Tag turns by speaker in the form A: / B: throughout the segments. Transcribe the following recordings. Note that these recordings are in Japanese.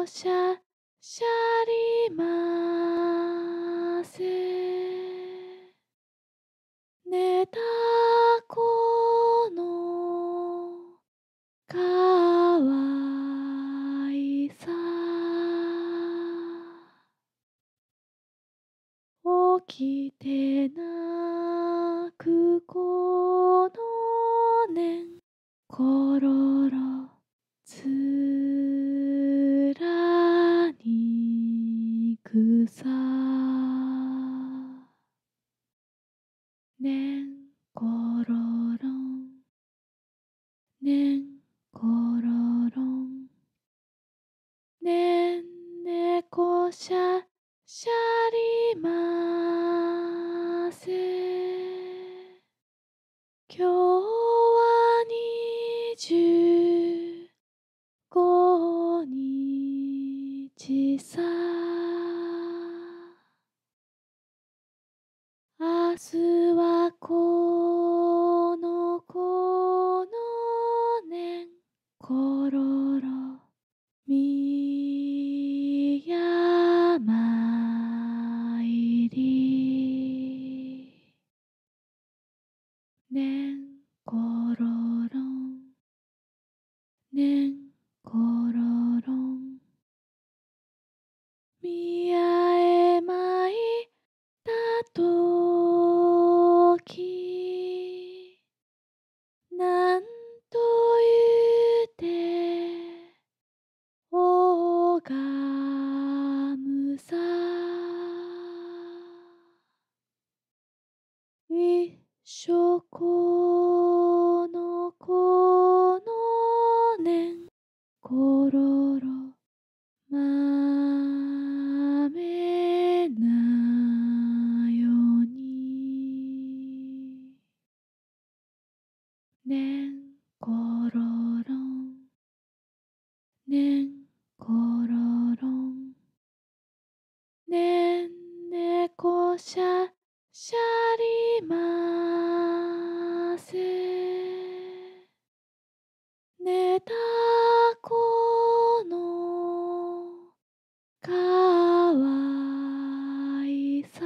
A: しゃしゃりませ。寝た子のかわいさ。起きて泣く子のねんころろつらにくさ。ねんころろんねんころろんねんねこしゃしゃりませ。今日は25日さ。明日はこの子のねんころろみやまいり。ねんころろんねんころろん宮へ参ったときなんと言うておがむさ。一緒この子のねんころろまめなよに。ねんころろんねんころろんねんねこしゃしゃりませ。寝た子のかわいさ。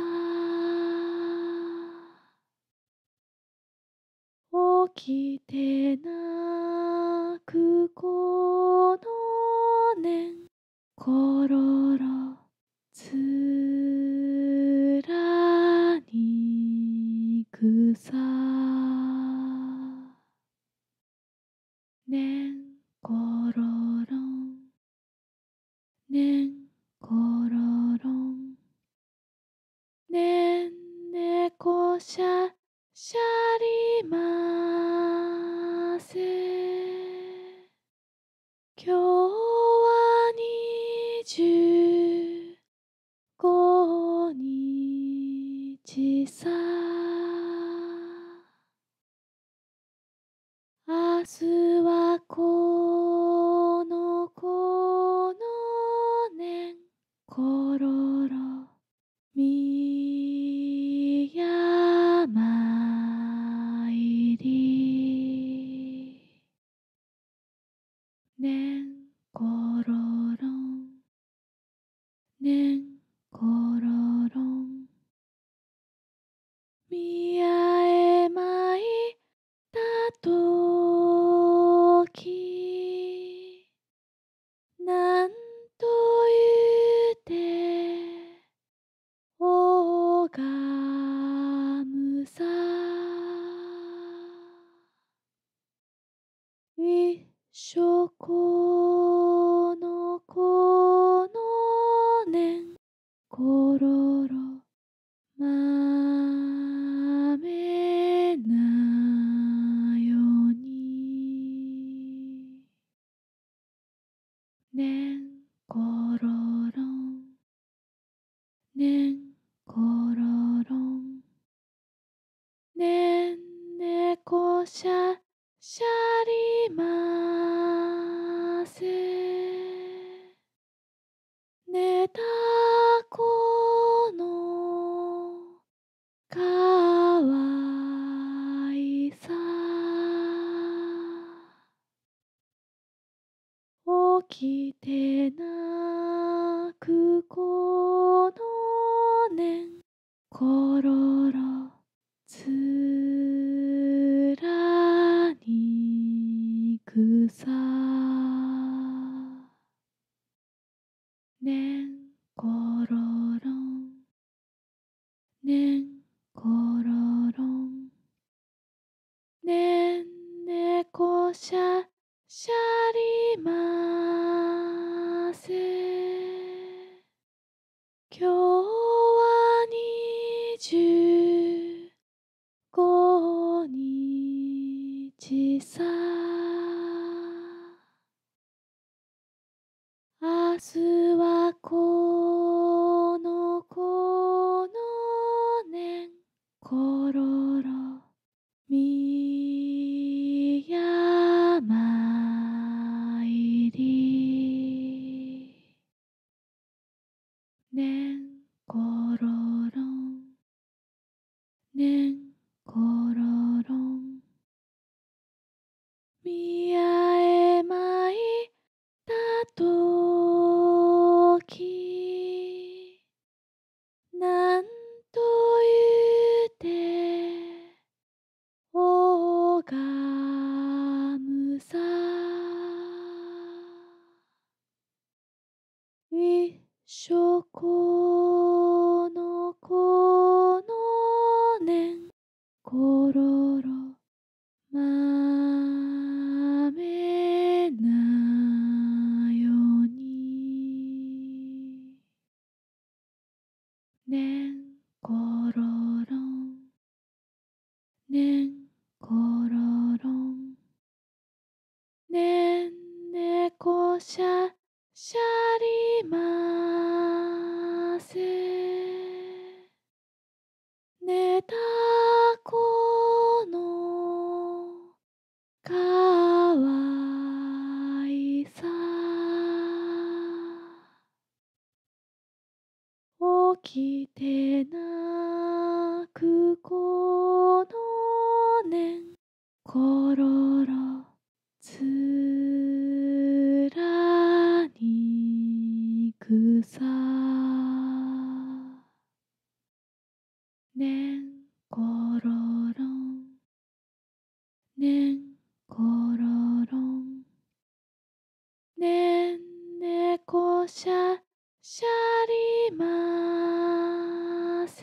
A: 起きて泣く子のねんころろつらにくさ。ねんころろんねんころろんねんねこしゃしゃりませ。今日は25日さ。明日はこの子のねんころろみやまいり。ねんころろんねんころろん宮へ参ったときなんと言うておがむさ。一緒この子のねんころろまめなよに。ねんころろんねんころろんねんねこしゃしゃりませ。寝た子のかわいさ。起きて泣くこのねんころろつらにくさねんころろんねんころろんねんねこしゃしゃりませ今日は25日さ明日はこのねんころろみやまいりねんころろんねんころろんみやえまいたときなんと言うておがむさいっしょこのねんころろまめなよにねんころろんねんころろんねんねこしゃしゃりませねたこのかわいさ起きてなくこのねんころろつらにくさねんころろんねんころろんねんねこしゃしゃりませ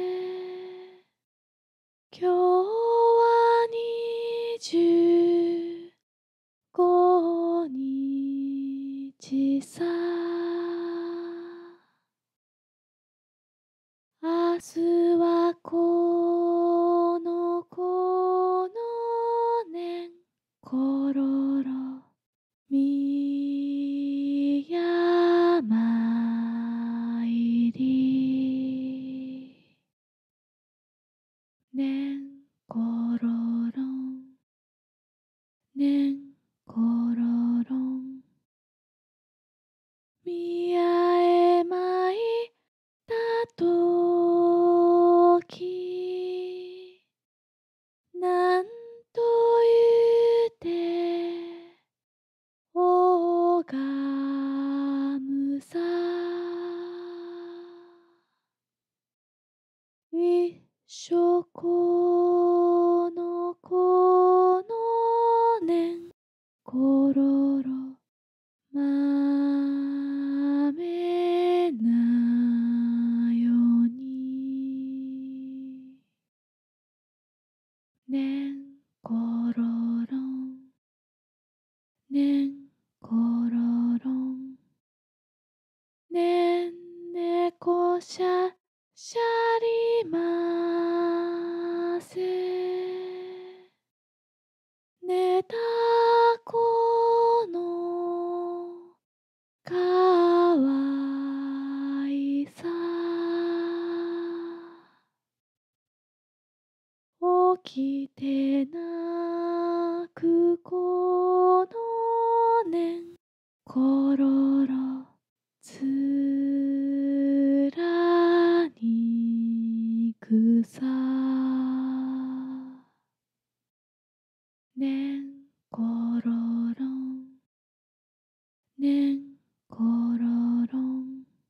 A: 今日は25日さ明日はこのねんころろみやまいりねんころろんねんころろんみやえまいたときなんと言うておがむさいっしょこのねんころろまめなよにねんころろんねんころろんねんねこしゃしゃりませねたこのかわいさ起きてなくこのねんころろつらにくさねんころろんねんころろん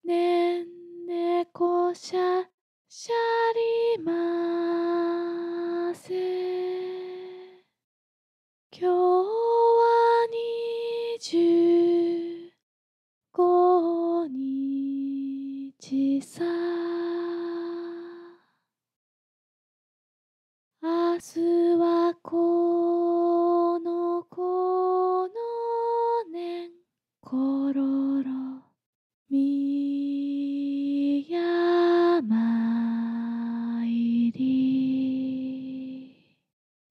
A: ねんねこしゃしゃりませ。今日は25日さ。明日はこの年ころろみやまいり。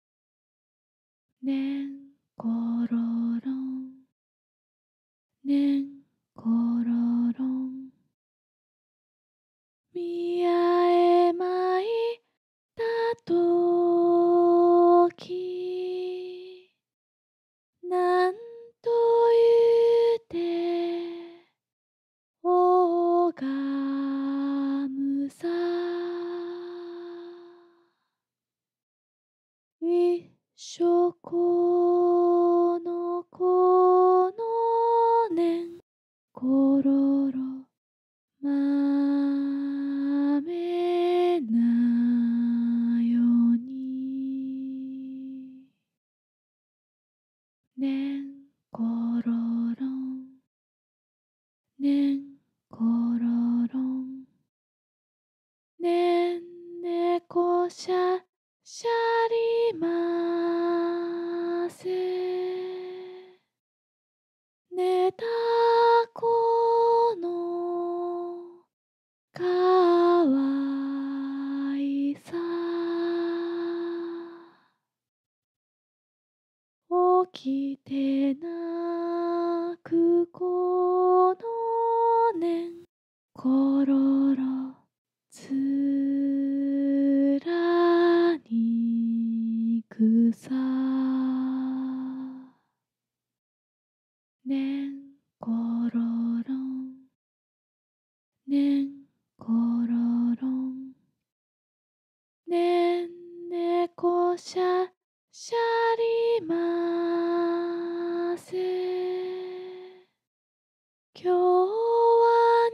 A: ねんころろんねんころろん。宮へ参ったときなんと言うて拝むさ。一緒この年ころろまめなよに。ねんころろんねんころろん。ねんねこしゃしゃりませ。寝た子のかわいさ。起きて泣くこの年ころろつらにくさ。ねんころろんねんころろん。ねんねこしゃしゃりませ。今日は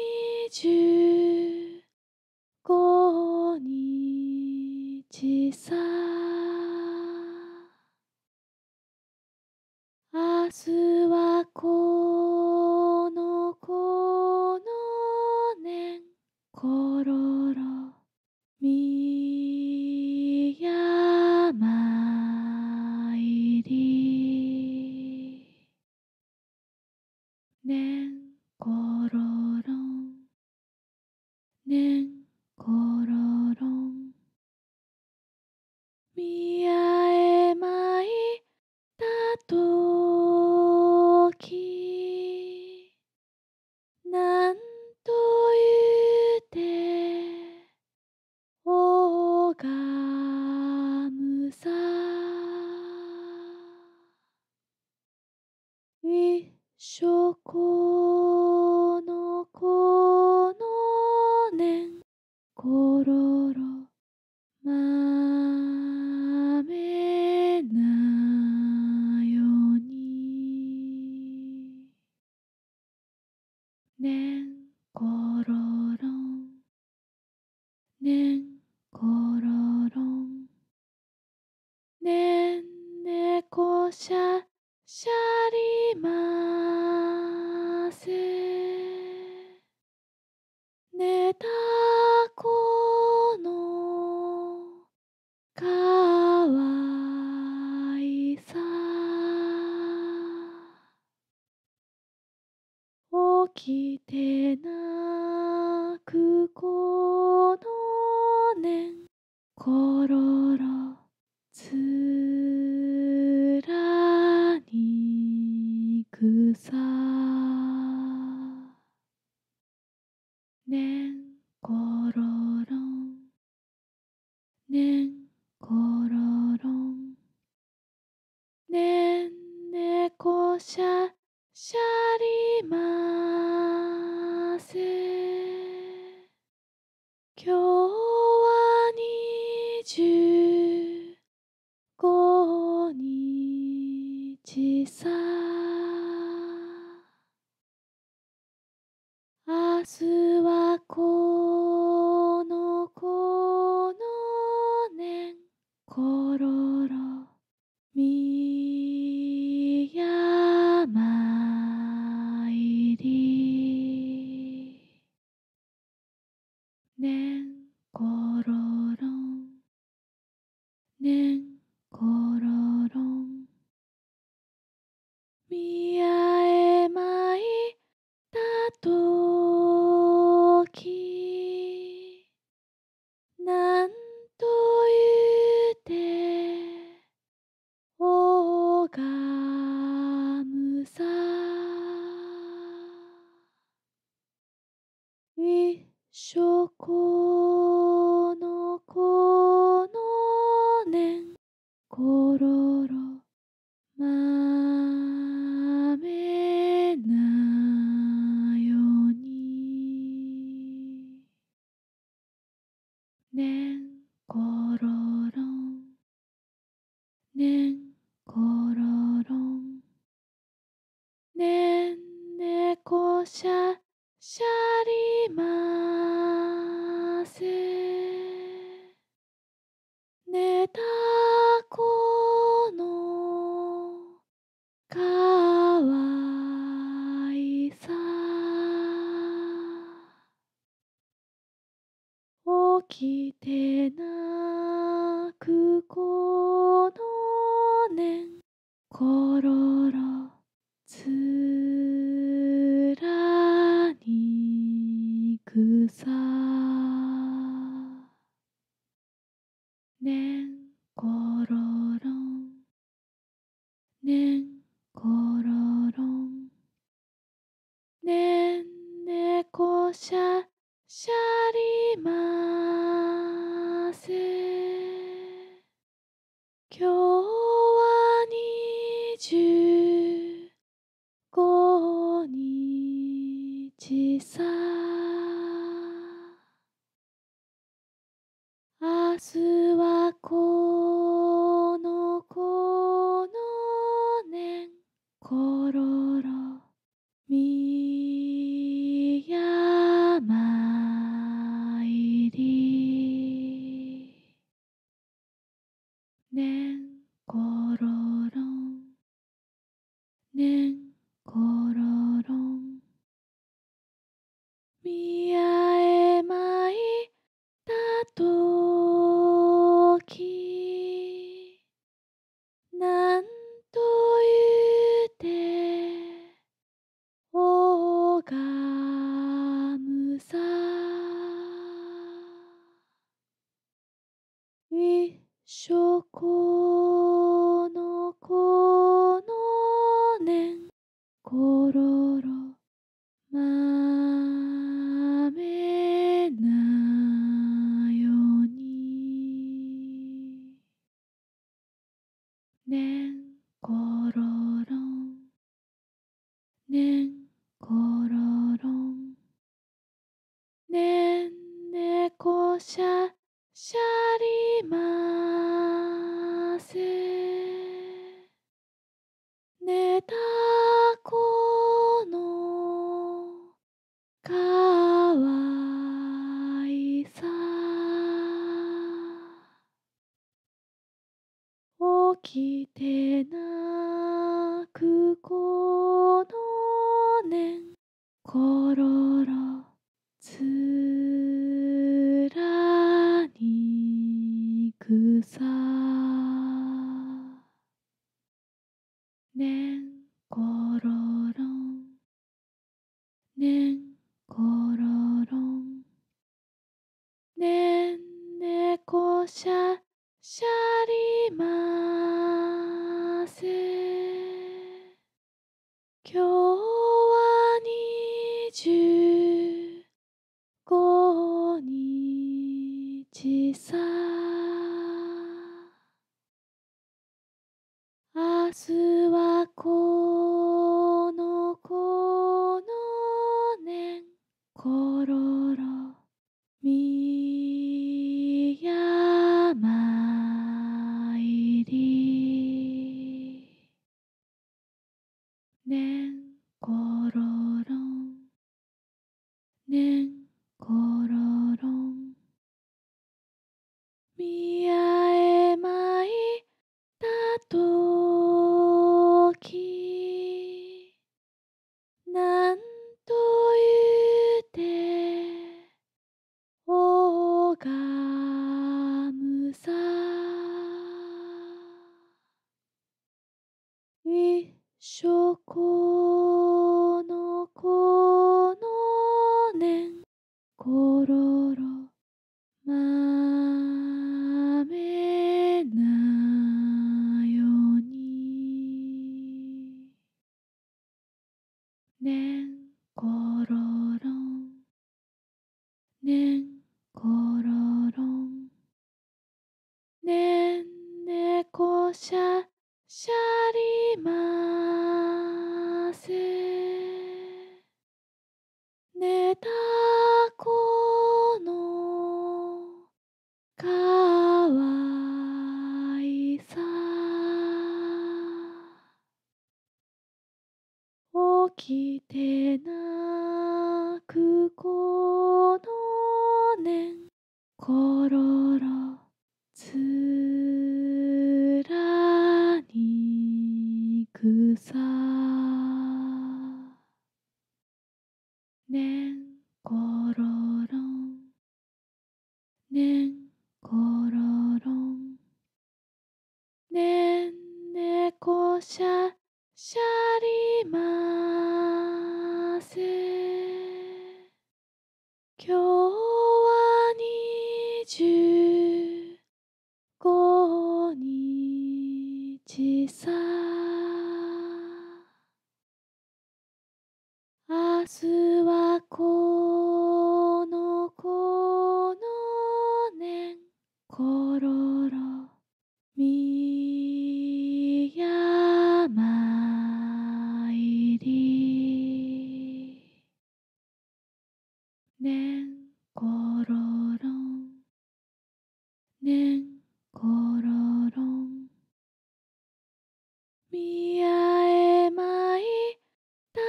A: 25日さ。明日はこの年ころろみやまいり。ねんころろんねんころろん。宮へ参ったときなんと言うて拝むさ。一緒この年ころろまめなよに。ねんころろんねんころろん。ねんねこしゃしゃりませ。寝た子のかわいさ。起きて泣くこの年ころろつらにくさ。ねんころろんねんころろん。ねんねこしゃしゃりませ。今日は25日さ。明日見合えまいたとき、なんと言って拝むさ。一生このこの年ころろまめなよに。ねんころろんねんころろんねんねこしゃしゃりませ。ねたこのかわいさ。起きて泣くこのねんころろつらにくさ。ねんころろんねんころろんねんねこしゃしゃりませ。今日は25日さ。明日はこのこのねんころろみやまいり。ねんころろんねんころろん見合えまいたとき、なんと言って拝むさ。一生このこのねんころろまめなよに。ねんころろんねんころろんねんねこしゃしゃりませ。ねたこのかわいさ。起きて泣くこのねんころろつらにくさ。ねんころろんねんころろんねんねこしゃしゃりませ。今日は25日さ。明日はこのこのねんころろみやまいり。ねんころろんねんころろん見合えまいたとき、なんと言って拝むさ。一ょこのこのねんころろまめなよにねんころろんねんころろんねんねこしゃしゃりませねたこのかわいさ起きてなくこのねんころろつらにくさねんころろんねんころろんねんねこしゃしゃりませ今日は25日さ明日はこのこのねんころろみやまいりねんころろんねんころろんみやえまいた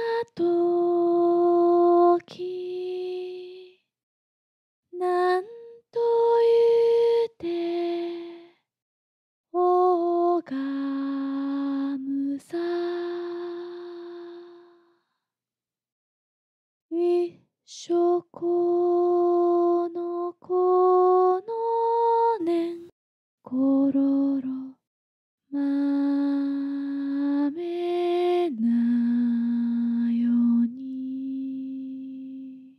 A: ときなんと言うておがむさいっしょこのこのねんころろまめなよに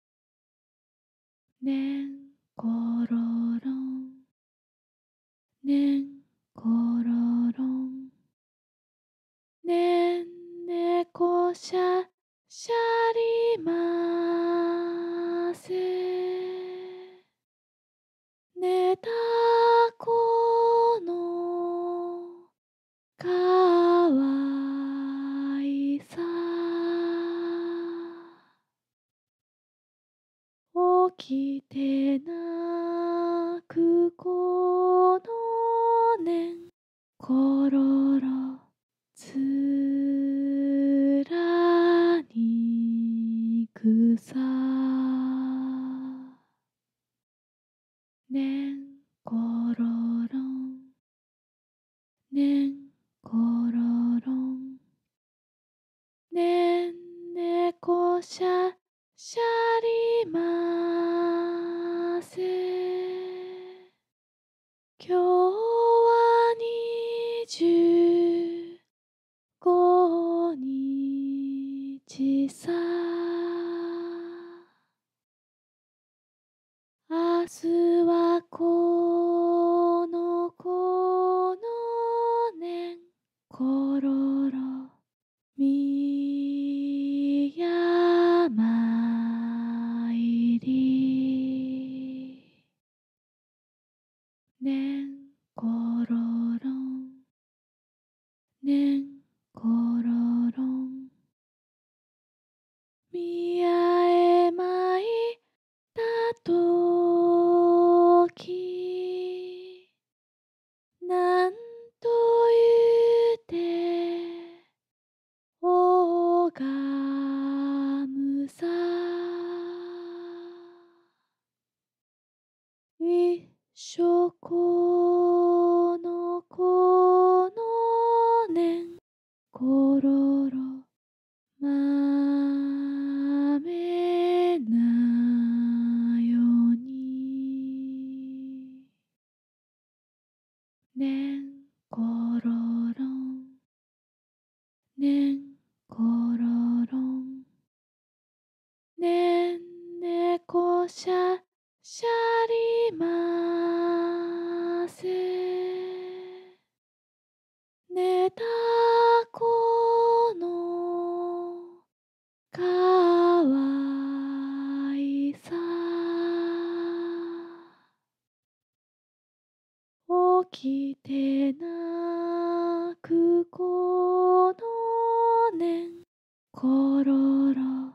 A: ねんころろんねんころろんねんねこしゃしゃりませねたこのかわいさ起きてなくこのねんころろつらにくさねんころろんねんころろんねんねこしゃしゃりませ今日は25日さ明日はこのこのねんころろみやまいりねんころろんねんころろんみやえまいたときなんと言うておがむさいっしょこのこのねんころろまめなよにねんころろんねねんころろん。ねんねこしゃしゃりませ。ねたこのかわいさ。起きてなくこのねんころろ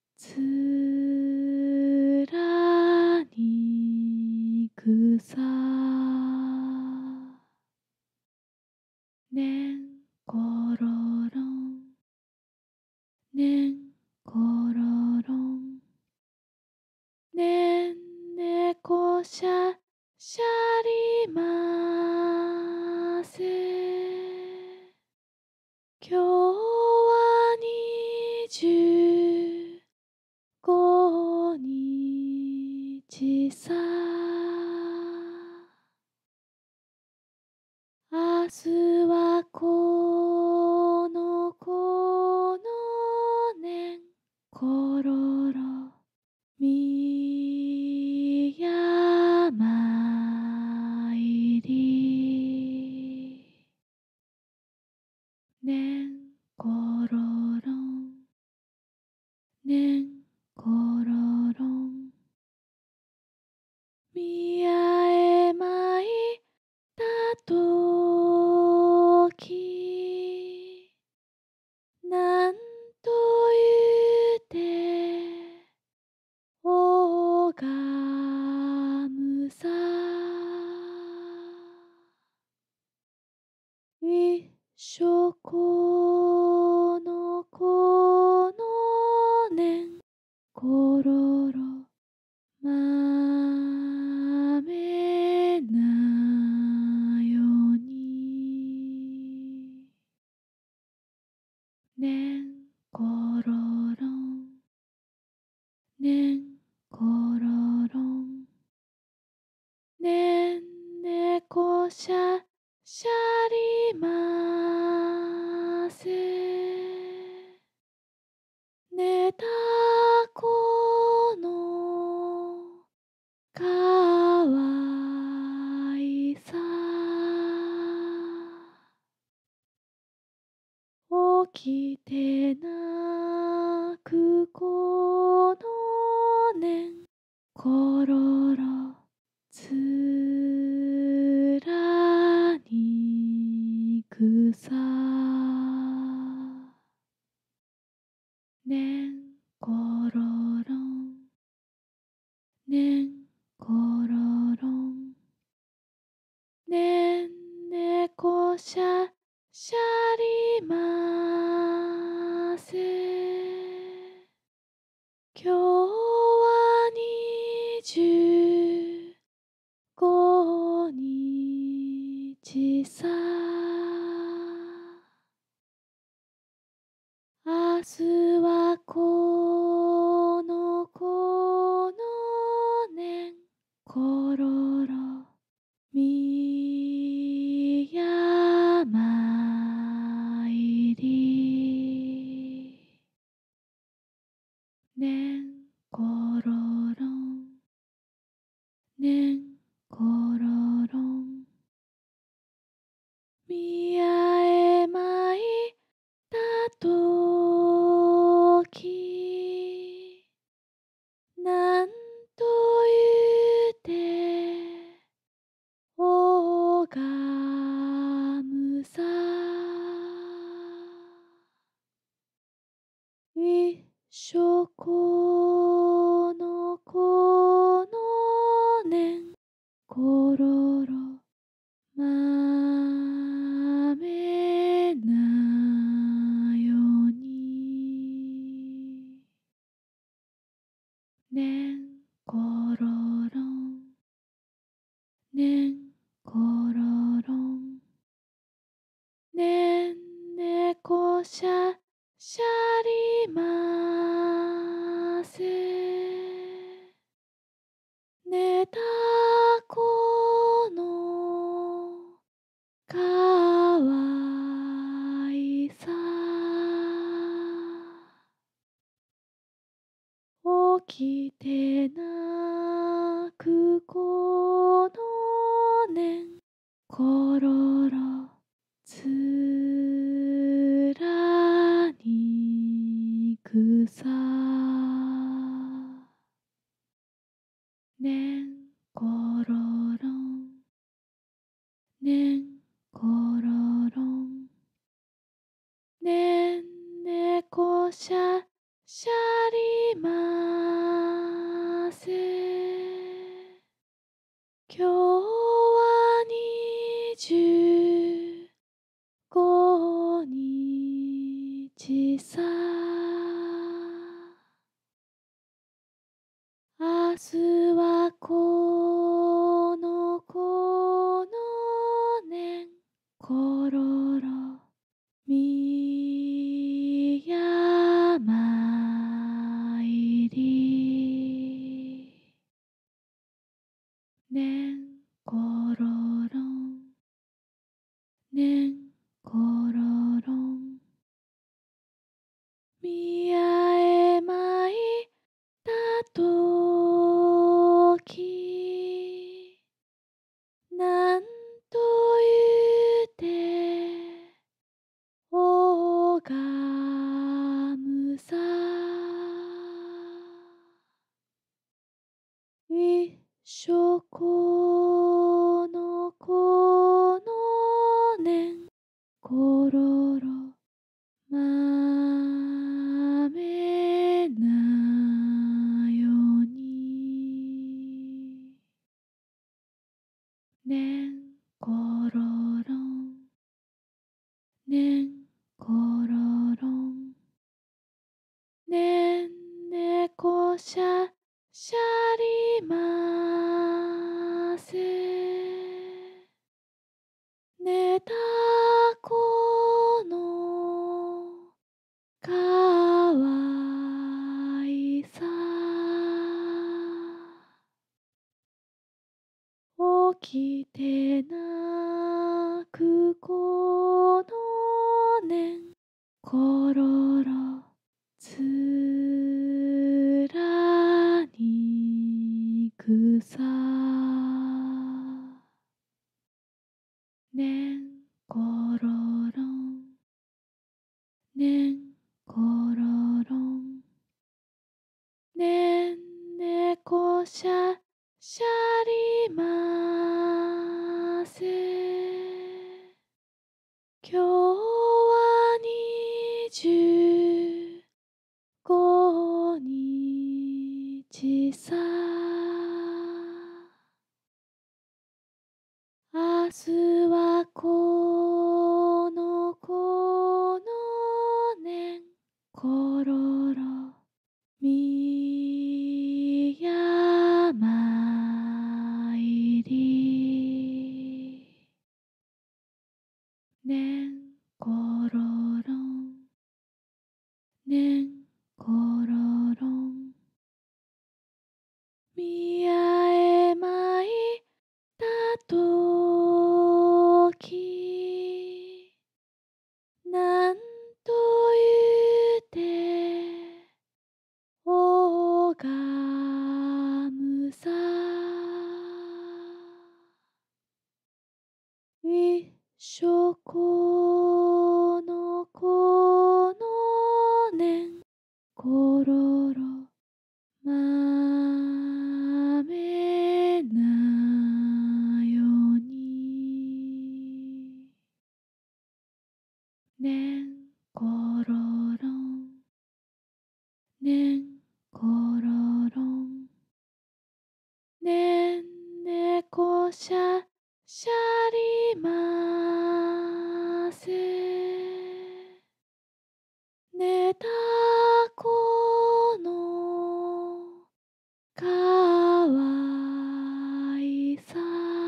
A: つらにくさ。ねんころろん。ねんころろん。ねんねこしゃしゃりませ。今日は25日さ。明日はこのねんころろみやまいり。ねんころろん。ねんころろん。みやえまいたとき。なんと言うておがむさ。いっしょこのこのねんころろまめなよに。ねんころろん。ねんころろん。ねんねこしゃしゃりませ。ねたこのかわいさ。起きてなくこのねんころろつらにくさ。ねんころろん。ねんころろん。ねんねこしゃしゃりませ。今日は25日さ。明日はこのねんころろみやまいり。ねんころろん。ねんころろん。みやえまいたとき。なんと言うておがむさ。いっしょこのこのねんころろまめなよに。ねんころろん。ねんころろん。ねんねこしゃしゃりませ。ねたこのかわいさ。 起きて泣くこの年ころろつらにくさねんころろんねんころろんねんねこしゃしゃりませ今日は25日さ明日はこの年ころろみやまいりねんころろんねんころろんみやえまいたときなんと言うておがむさ一緒この年ころろまめなよにねんころろんねんころろんねんねこしゃしゃりませねたこのかわいさ起きて泣くこの年ころろつらにくさねんころろんねんころろんねんねこしゃしゃりませ今日は25日さ明日はこの年ころろみやまいりねんころろんねんころろんみやえまいたときなんと言うておがむさ一緒この年ころろまめなよにねんころろんねんころろんねんねこしゃしゃりませねたこのかわいさ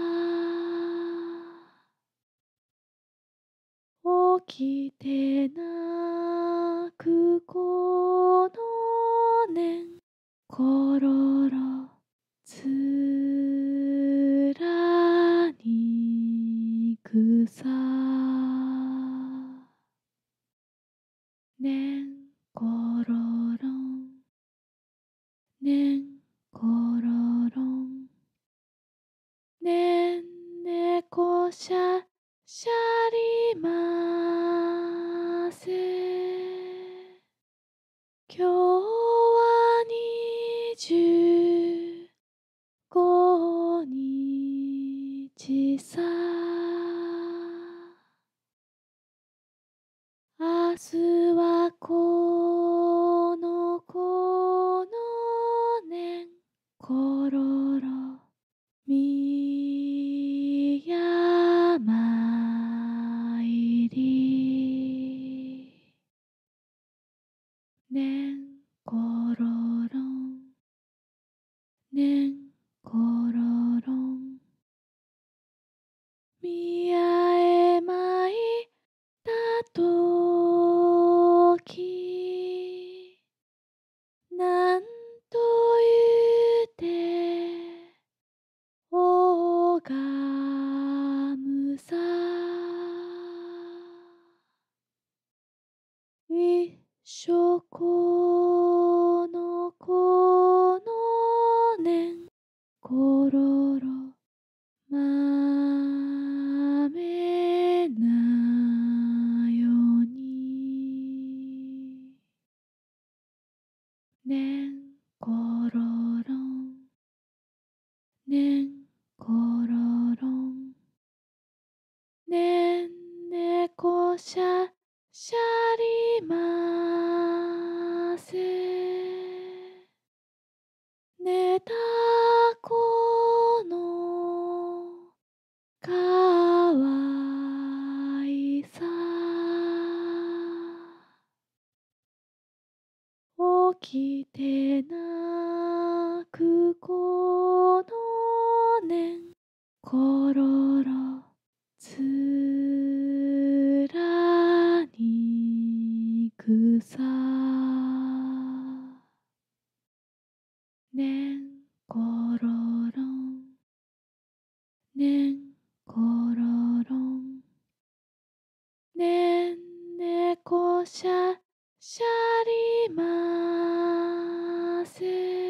A: 起きて泣くこの年ころろつらにくさねんころろんねんころろん。ねんねこしゃしゃりませ。今日は25日さ。明日はこの年ころろみやまいり。ねんころろん。ねんころろん。宮へ参ったときなんと言うておがむさ。一緒この年ころろまめなよに。ねんころろん。ねんころろん。ねんねこしゃしゃりませ。ねたこのかわいさ。起きて泣くこの年ころろつらにくさ。ねんころろん。ねんころろん。ねんねこしゃしゃりませ。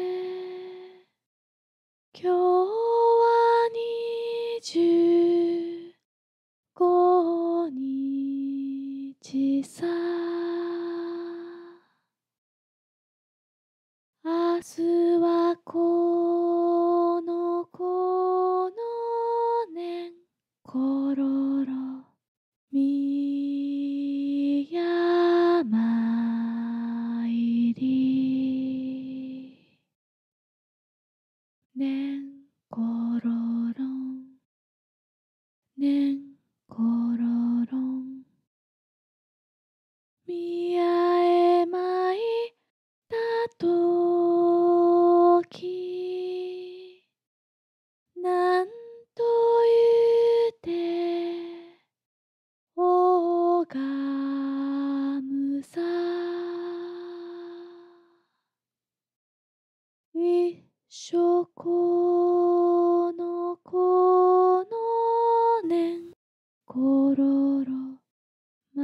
A: 今日は25日さ。明日はこの年ころろみやまいり。ねんころろん。ねんころろん。宮へ参ったときなんと言うておがむさ。一緒この年ころろま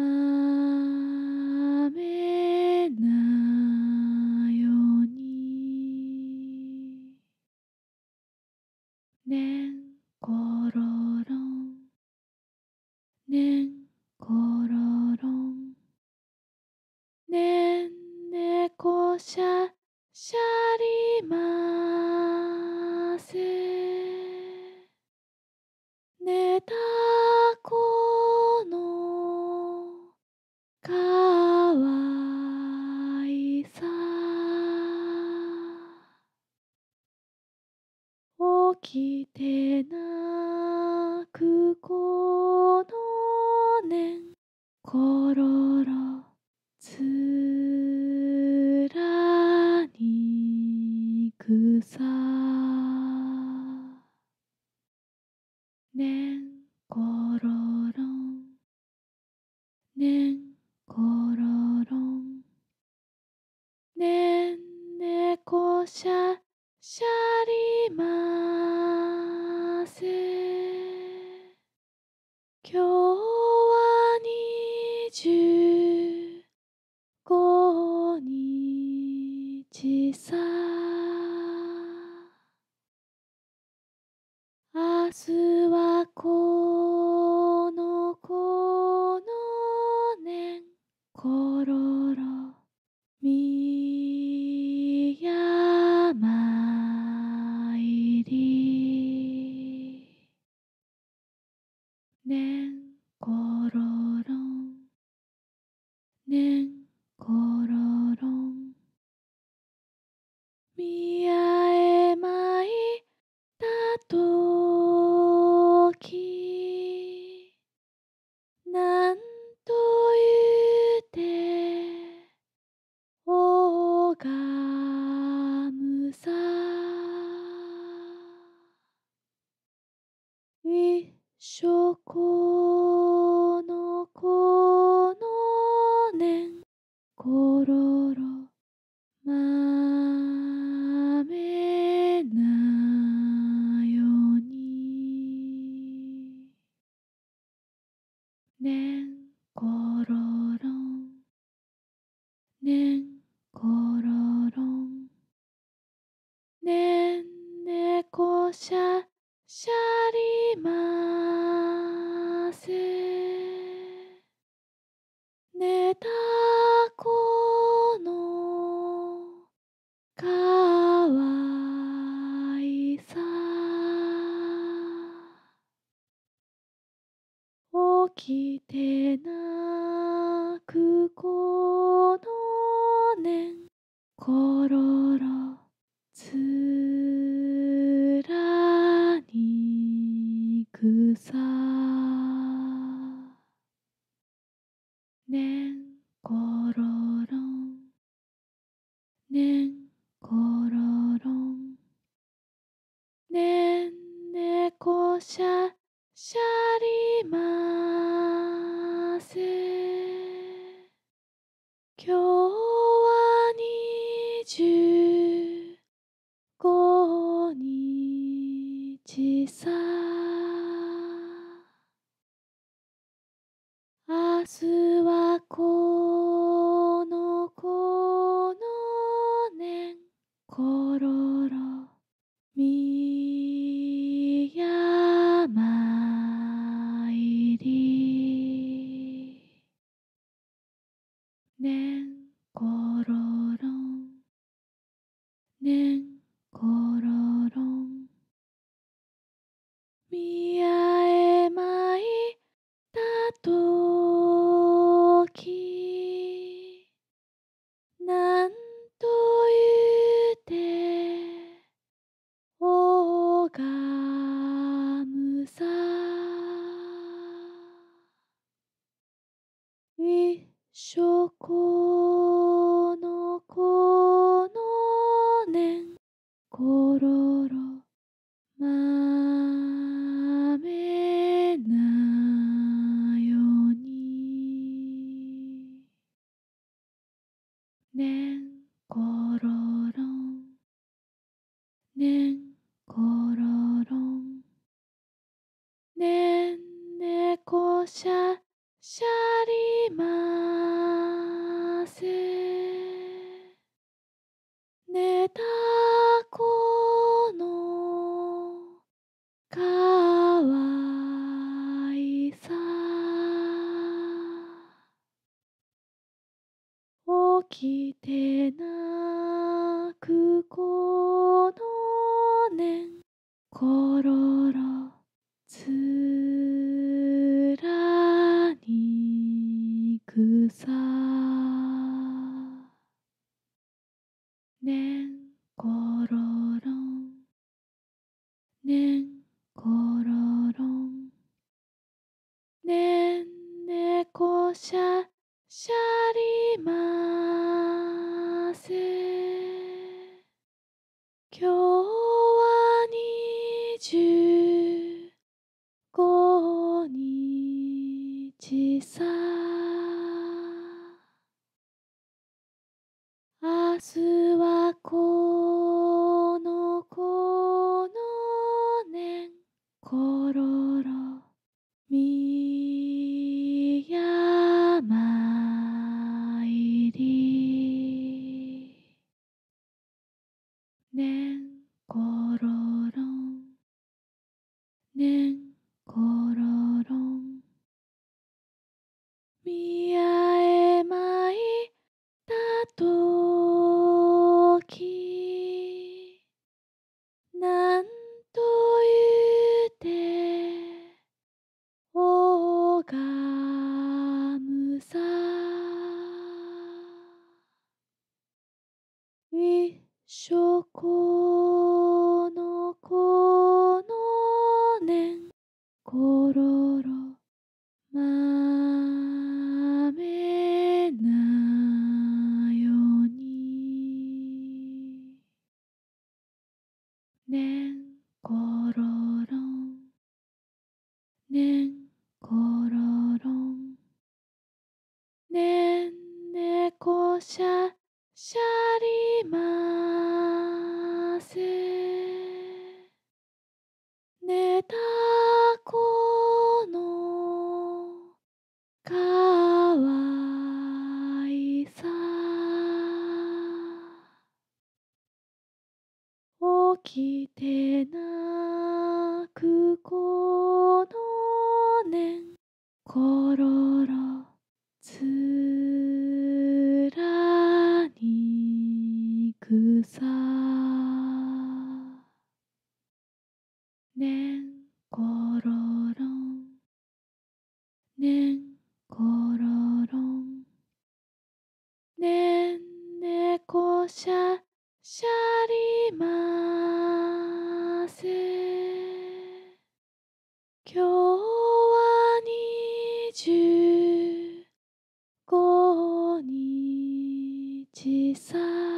A: めなよに。ねんころろん。ねんころろん。ねんねこしゃしゃりませ。ねたこのかわいさ。起きて泣くこの年ころろつらにくさ。ねんころろん。ねんころろん。ねんねこしゃしゃりませ。今日は25日さ。 ころろまめなようにねんころろんねんころろんねんねこしゃしゃりませねたこのかわいさ起きてなくこのねんころろつらにくさねんころろんねんころろんねんねこしゃしゃりませ今日は25日さ明日はこのこのねんころろみやまいりねんころろんねんころろんみやえまいたときなんと言うておがむさいっしょこのこのねんころろまめなようにねんころろんねんころろんねんねこしゃしゃりませねたこのかわいさ起きてなくこのねんころろつらにくさねんころろんねんころろんねんねこしゃしゃりませ今日は25日さ明日はこのこのねんころろみやまいりねんころろんねんころろんみやえまいたときなんと言うておがむさいっしょこのこのねんころろまめなようにねんころろんねんころろんねんねこしゃしゃりませ。寝た子のかわいさ。起きて泣く子のねんころろつらにくさ。ねんころろんねんころろんねんねこしゃしゃりませ。今日は25日さ。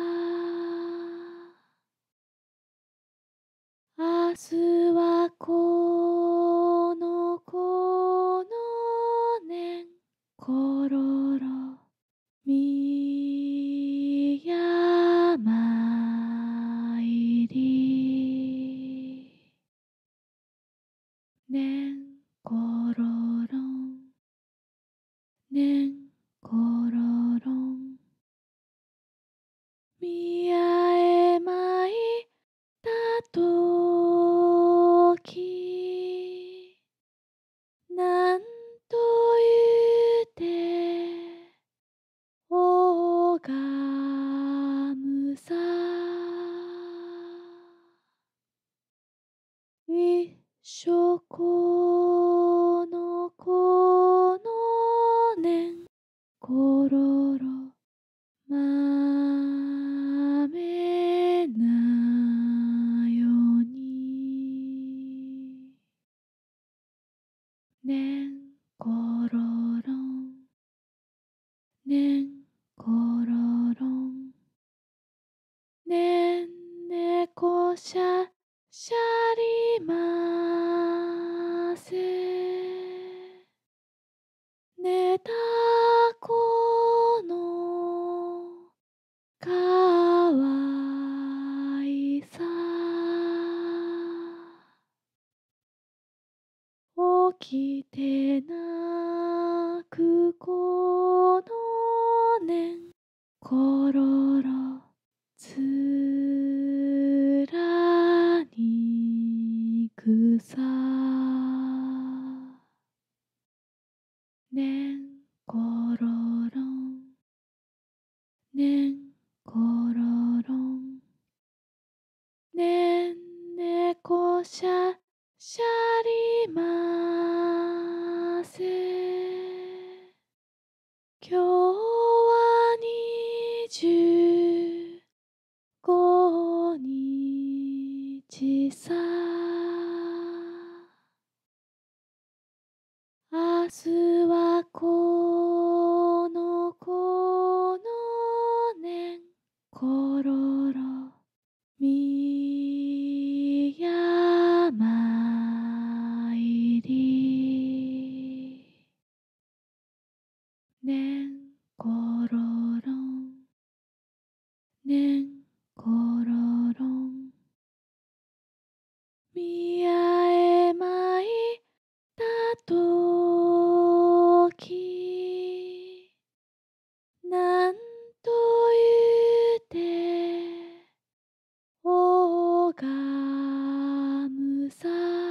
A: 明日はこの子のねんころろみやまいり。ねんころろんねんころろんみやえまいたときなんと言うておがむさ。いっしょこの子のねんころろまめなよに。ねんころろんねんころろんねんねこしゃしゃりませ。寝た子のかわいさ。起きて泣く子のねんころろつらにくさ。ねんころろんねんころろんねんねこしゃしゃりませ。今日は25日さ。明日はこの子のねんころろみやまいり。ねんころろんねんころろんみやえまいたときなんと言うておがむさ。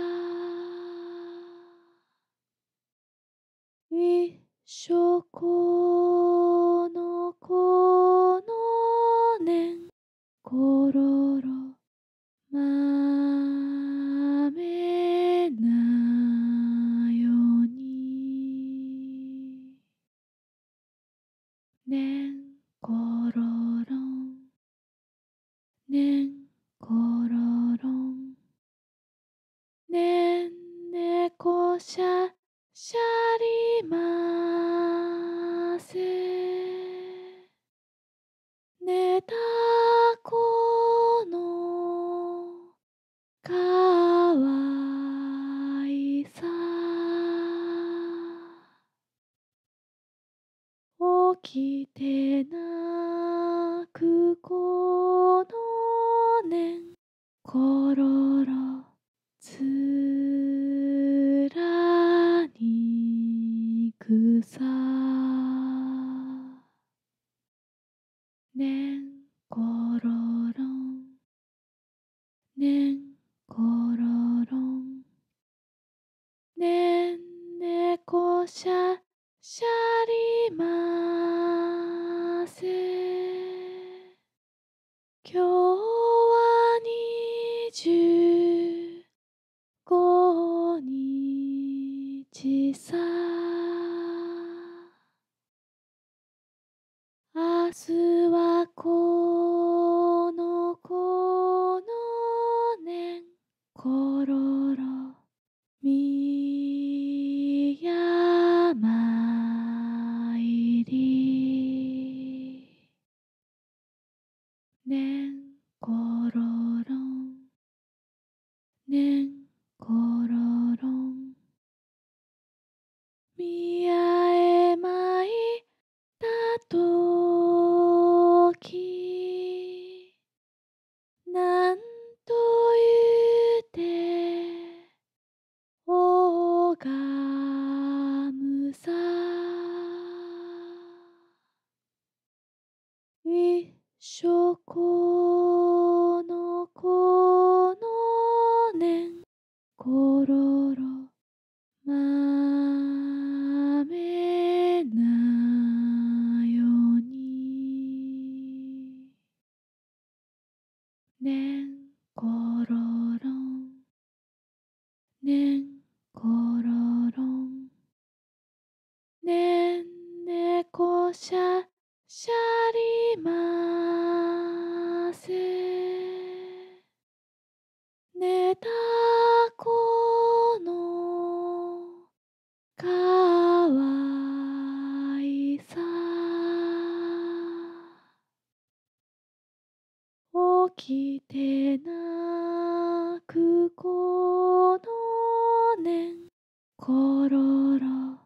A: いっしょこの子のねんころろまめなよに。ねんころろんねんころろんねんねこしゃしゃりませ。寝た子のかわいさ。起きて泣くこのねんころろつらにくさねんころろんねんころろんねんねこしゃしゃりませ今日は25日さ明日はこのこのねんころろみやまいりねんころろんねんころろんみやえまいたときなんと言うておがむさいっしょこのこのねんころろまめなよにねんころろんねんころろんねんねこしゃしゃりませねたこのかわいさ起きてなくこのねんころろ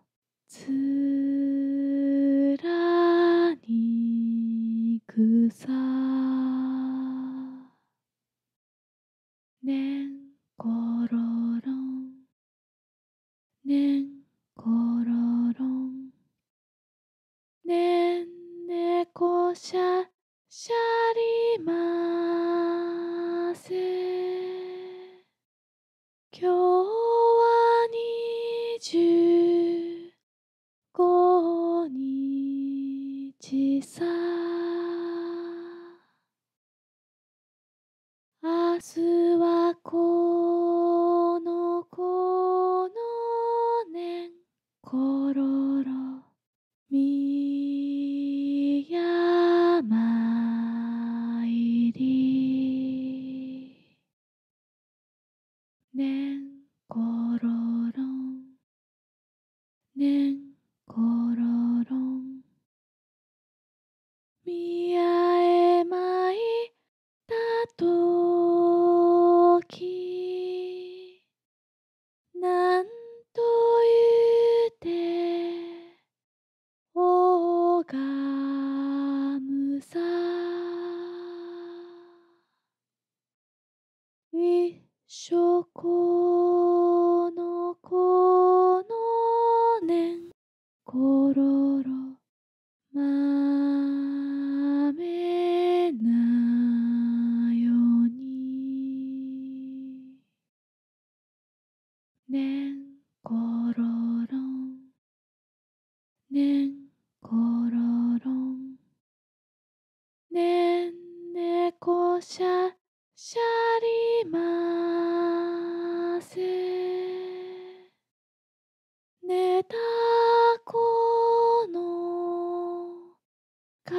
A: つらにくさねんころろんねんころろんねんねこしゃしゃりませ今日は25日さ明日はこのこのねんころろみやまいりねんころろんねんころろんみやえまいたときなんと言うておがむさいっしょこのこのねんころろまめなよにねんころろんねんころろんねんねこしゃしゃりませねたこのか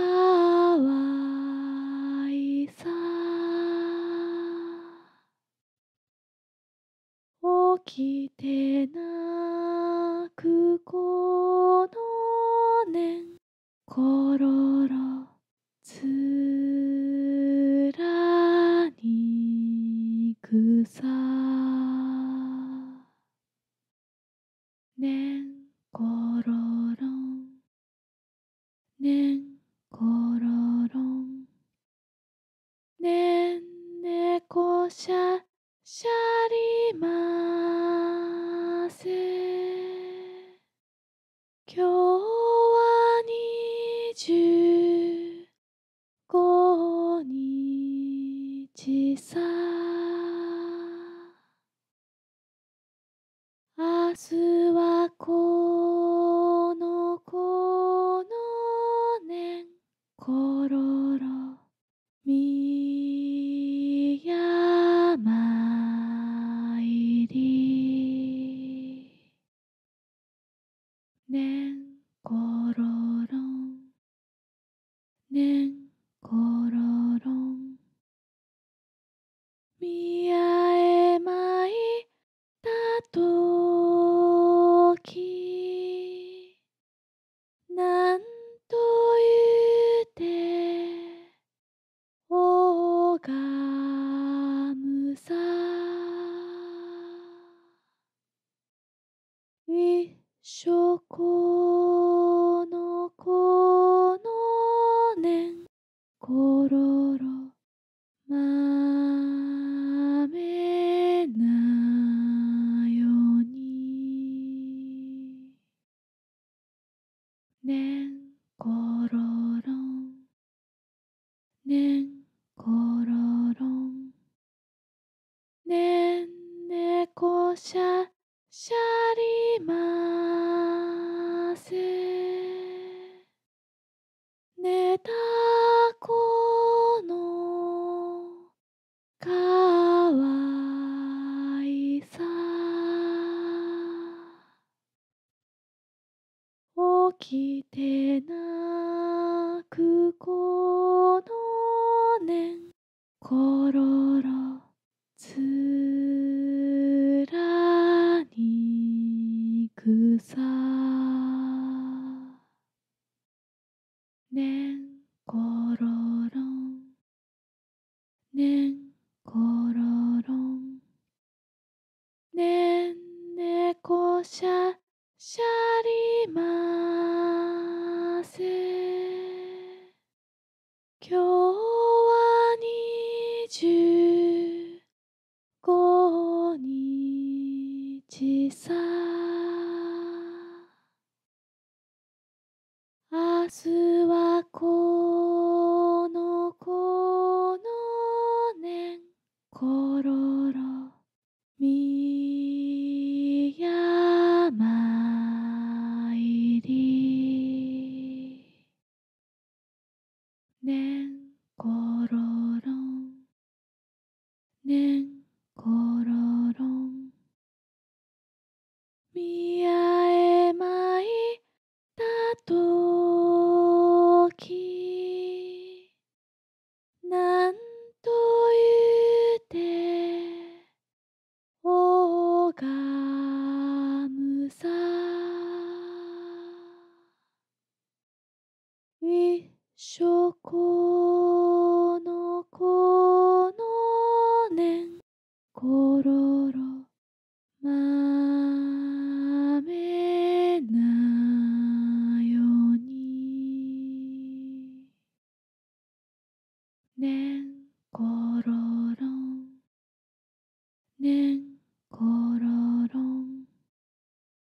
A: わいさ起きてなくこのねんころろつらにくさねんころろんねんころろんしゃしゃりませ。今日は25日さ。明日はこの年ころろみやまいり。ねんころろんねんころろん。宮へ参ったときなんと言うて拝むさ。一緒この年ころろまめなよに。ねんころろんねんころろん。ねんねこしゃしゃりませ。ねたこのかわいさ。起きて泣くこの年ころろつらにくさ。ねんころろんねんころろん。ねんねこしゃしゃりませ。今日は25日さ。明日はこの年ころろみやまいり。ねんころろんねんこ